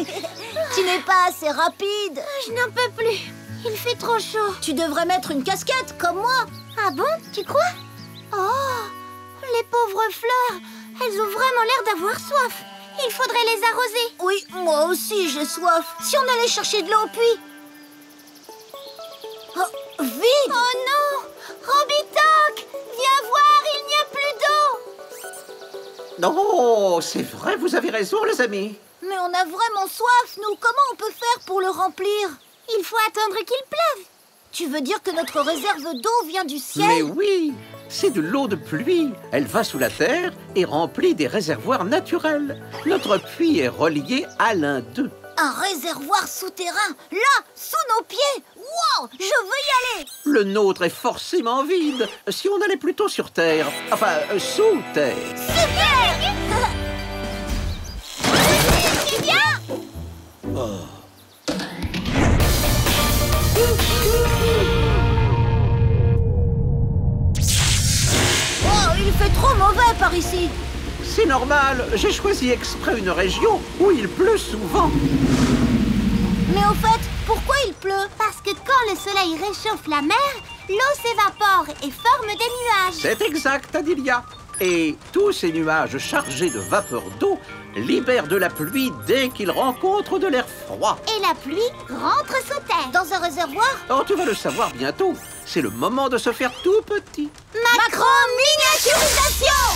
Tu n'es pas assez rapide. Je n'en peux plus. Il fait trop chaud. Tu devrais mettre une casquette, comme moi. Ah bon? Tu crois? Oh, les pauvres fleurs. Elles ont vraiment l'air d'avoir soif. Il faudrait les arroser. Oui, moi aussi j'ai soif. Si on allait chercher de l'eau au puits. Oh, vite! Oh non! Robitoc! Viens voir, il n'y a plus d'eau! Non, c'est vrai, vous avez raison, les amis. Mais on a vraiment soif, nous. Comment on peut faire pour le remplir? Il faut attendre qu'il pleuve. Tu veux dire que notre réserve d'eau vient du ciel? Mais oui, c'est de l'eau de pluie. Elle va sous la terre et remplit des réservoirs naturels. Notre puits est relié à l'un d'eux. Un réservoir souterrain, là, sous nos pieds. Wow, je veux y aller. Le nôtre est forcément vide. Si on allait plutôt sur terre, enfin, sous terre. Super. Viens! Oh, il fait trop mauvais par ici. C'est normal, j'ai choisi exprès une région où il pleut souvent. Mais au fait, pourquoi il pleut? Parce que quand le soleil réchauffe la mer, l'eau s'évapore et forme des nuages. C'est exact, Adilia. Et tous ces nuages chargés de vapeur d'eau libèrent de la pluie dès qu'ils rencontrent de l'air froid. Et la pluie rentre sous terre. Dans un réservoir? Oh, tu vas le savoir bientôt. C'est le moment de se faire tout petit. Macro-miniaturisation!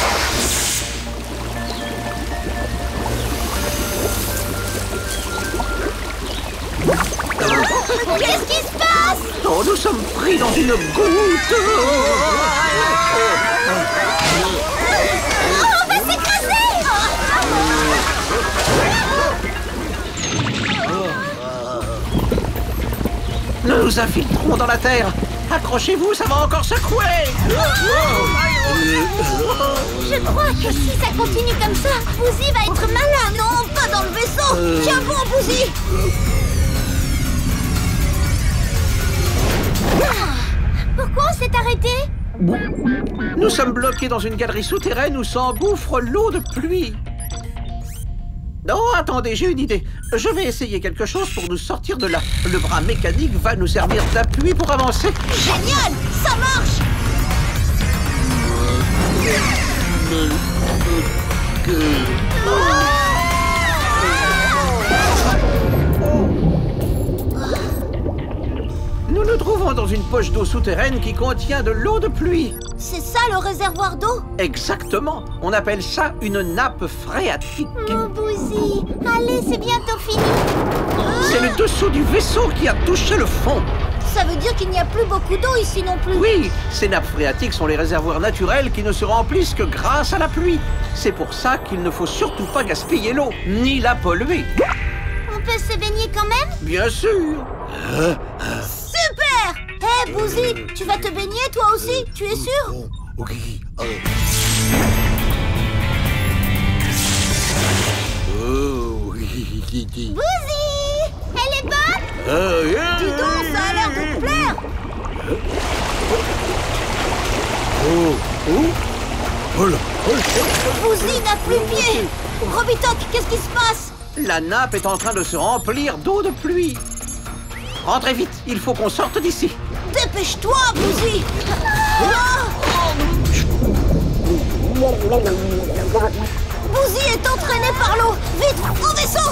Qu'est-ce qui se passe? Oh, nous sommes pris dans une goutte. On va s'écraser! Nous nous infiltrons dans la terre. Accrochez-vous, ça va encore secouer. Je crois que si ça continue comme ça, Bouzy va être malade. Non, pas dans le vaisseau. Tiens bon, Bouzy. Pourquoi on s'est arrêté? Nous sommes bloqués dans une galerie souterraine où s'engouffre l'eau de pluie. Non, attendez, j'ai une idée. Je vais essayer quelque chose pour nous sortir de là. Le bras mécanique va nous servir d'appui pour avancer. Génial, ça marche. Nous nous trouvons dans une poche d'eau souterraine qui contient de l'eau de pluie. C'est ça le réservoir d'eau? Exactement. On appelle ça une nappe phréatique. Mon Bouzy, allez, c'est bientôt fini. C'est le dessous du vaisseau qui a touché le fond. Ça veut dire qu'il n'y a plus beaucoup d'eau ici non plus. Oui, ces nappes phréatiques sont les réservoirs naturels qui ne se remplissent que grâce à la pluie. C'est pour ça qu'il ne faut surtout pas gaspiller l'eau, ni la polluer. On peut se baigner quand même? Bien sûr. Super! Hé, Bouzy, tu vas te baigner toi aussi? Tu es sûr? Bouzy, elle est bonne? Dis donc, ça a l'air de te plaire. Bouzy n'a plus pied. Robitoc, qu'est-ce qui se passe? La nappe est en train de se remplir d'eau de pluie. Rentrez vite, il faut qu'on sorte d'ici. Dépêche-toi, Bouzy. Bouzy est entraîné par l'eau. Vite, au vaisseau.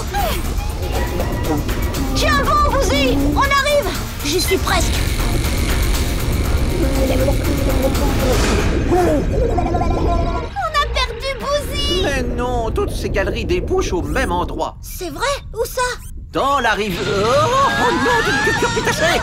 Tiens bon, Bouzy, on arrive. J'y suis presque. On a perdu Bouzy. Mais non, toutes ces galeries débouchent au même endroit. C'est vrai? Où ça? Dans la rive... Oh non, d'une culture pitachée.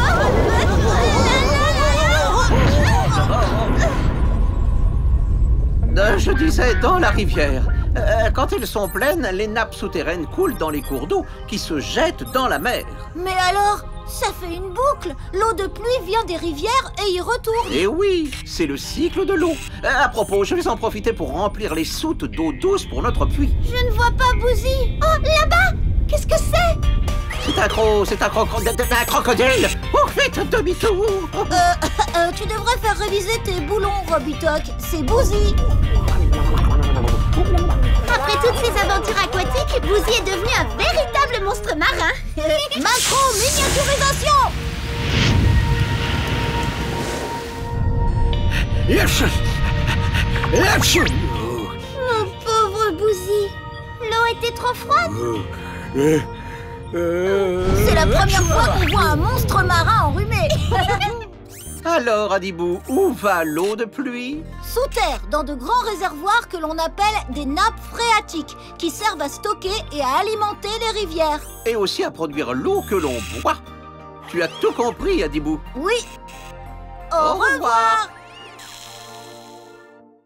Je disais dans la rivière. Quand elles sont pleines, les nappes souterraines coulent dans les cours d'eau qui se jettent dans la mer. Mais alors, ça fait une boucle. L'eau de pluie vient des rivières et y retourne. Et oui, c'est le cycle de l'eau. À propos, je vais en profiter pour remplir les soutes d'eau douce pour notre puits. Je ne vois pas Bouzy. Oh, là-bas. Qu'est-ce que c'est? C'est un crocodile. Oh, faites demi-tour. Tu devrais faire réviser tes boulons, Robitoc. C'est Bouzy. Après toutes ces aventures aquatiques, Bouzy est devenu un véritable monstre marin. Macro-miniaturisation! Mon pauvre Bouzy. L'eau était trop froide. C'est la première fois qu'on voit un monstre marin enrhumé. Alors, Adibou, où va l'eau de pluie? Sous terre, dans de grands réservoirs que l'on appelle des nappes phréatiques, qui servent à stocker et à alimenter les rivières. Et aussi à produire l'eau que l'on boit. Tu as tout compris, Adibou. Oui. Au revoir.